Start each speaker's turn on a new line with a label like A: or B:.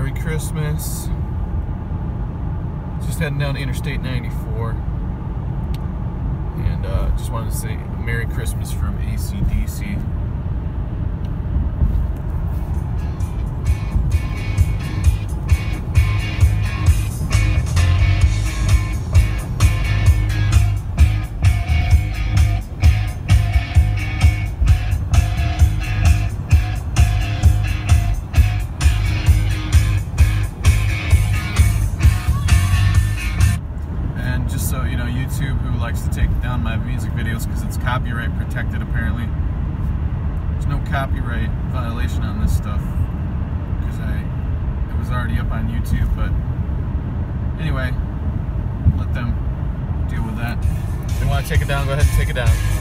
A: Merry Christmas. Just heading down Interstate 94. And just wanted to say Merry Christmas from AC/DC. So, you know, YouTube, who likes to take down my music videos because it's copyright protected apparently. There's no copyright violation on this stuff because it was already up on YouTube, but anyway, let them deal with that. If they want to take it down, go ahead and take it down.